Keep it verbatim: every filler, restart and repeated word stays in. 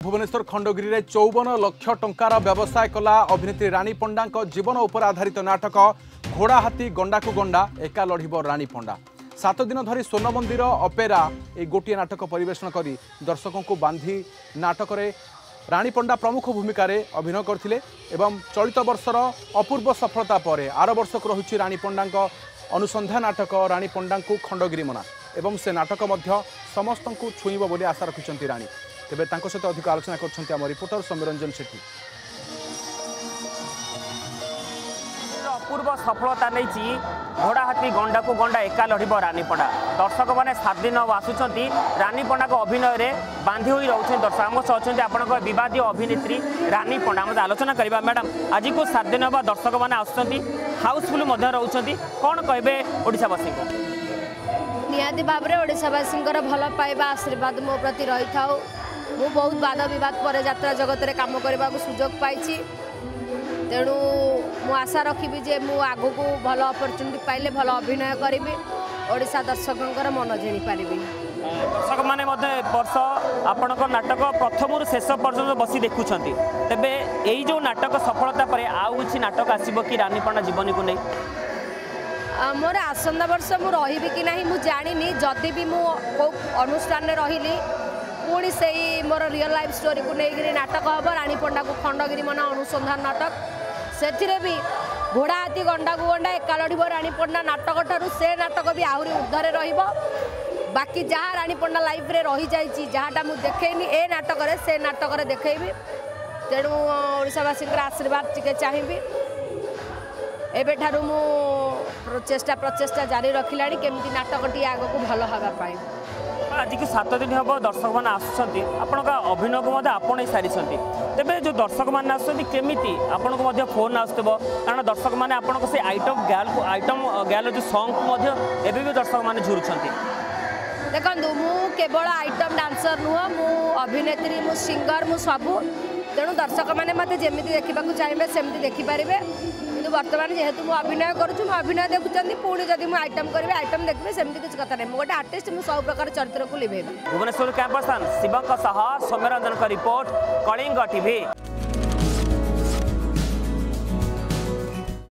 भुवनेश्वर खंडगिरी रे चौवन लक्ष टंकार व्यवसाय कला अभिनेत्री रानी पंडा जीवन उपर आधारित नाटक घोड़ा हाथी गंडा को गंडा एका लड़ब रानी पंडा सात दिन धरी स्वर्ण मंदिर अपेरा ए गोटे नाटक परिवेषण कर दर्शकों को बांधी नाटक रे रानी पंडा प्रमुख भूमिका रे अभिनय करथिले एवं चलित वर्षर अपूर्व सफलता पर आर वर्ष को रही रानी पंडा अनुसंधान नाटक रानी पंडा को खंडगिरी मना एवं से नाटक मध्य समस्त को छुईब बोली आशा रखिंट रानी तेबे तांको सहित अधिक आलोचना करछन्ती आम रिपोर्टर सौम्यरंजन सेठी। अपूर्व सफलता नहीं घोड़ा हाथी गंडा को गंडा एका लड़ब रानी पंडा दर्शक मैंने सात दिन आसुंच रानी पंडा को अभिनय में बांधि हुई रोचे दर्शक आम अच्छा आपण बद अभिनेत्री रानी पंडा मत आलोचना करवा मैडम आज को सात दिन हम दर्शक मैंने आसुँच हाउसफुल रोच कौन कहे ओडिशावासी को निहाती भाव में ओडिशावासी भल पाइबा आशीर्वाद मो प्रति रही था मु बहुत वाद विवाद पर यात्रा जगत में काम करने को सुजोग पाई तेणु मु आशा रखी जे मु आगु को भल अपरचुनिटी पाइले भल अभिनय करी ओडिशा दर्शकों मन जिणी पारि दर्शक मैंने वर्ष आपण नाटक प्रथम शेष पर्यटन बसी देखुं तेबे यही जो नाटक सफलता पर आउ किसी नाटक आसब कि रानी पंडा जीवन को नहीं मोर आसंदा वर्ष मु रही कि नहीं मु जानी जदि भी मु अनुष्ठान में रही पुणी से मोर रियल लाइफ स्टोरी को लेकर नाटक हम रानी पंडा को खंडगिरी मना अनुसंधान नाटक से भी घोड़ा हाथी गंडा को गंडा एका लड़ब रानी पंडा नाटक ठारू से नाटक भी आहरी ऊर्धरे बाकी जहाँ रानी पंडा लाइफ रे रही जाइए जहाँटा मुझे देखनी ए नाटक से नाटक देखी तेणु ओडिशावासी आशीर्वाद टिके चाहिए एबे ठारू मु चेष्टा प्रचेष्टा जारी रखिला केमती नाटकटी आग को भल हाँपाई आज की सात दिन हम दर्शक मैंने आसुँच आपण अभिनय को आपण सारी तेज जो दर्शक मैंने आसमी आपण को फोन आसुव कारण दर्शक मैंने आपण से आइटम गैल को आइटम गैल जो सॉन्ग को भी दर्शक मैंने झुरुंट देखो मु केवल आइटम डांसर नुह मु अभिनेत्री मु सिंगर मु सबू तेणु दर्शक मैंने मत जमी देखा चाहिए सेमती देखिपारे कि बर्तमान जेहेतु मुझे अभिनय करुँ अभिनय देखुं पुणी जब मुझे आइटम करी आइटम देखिए सेमती किसी कथा नहीं गोटे आर्टिस्ट मुझे सब प्रकार चरित्र को लिभेबी। भुवनेश्वर कैंपस शिवक सह सौम्यरंजन रिपोर्ट कलिंग टीवी।